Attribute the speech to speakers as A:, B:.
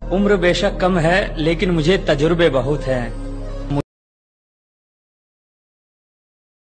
A: उम्र बेशक कम है लेकिन मुझे तजुर्बे बहुत हैं।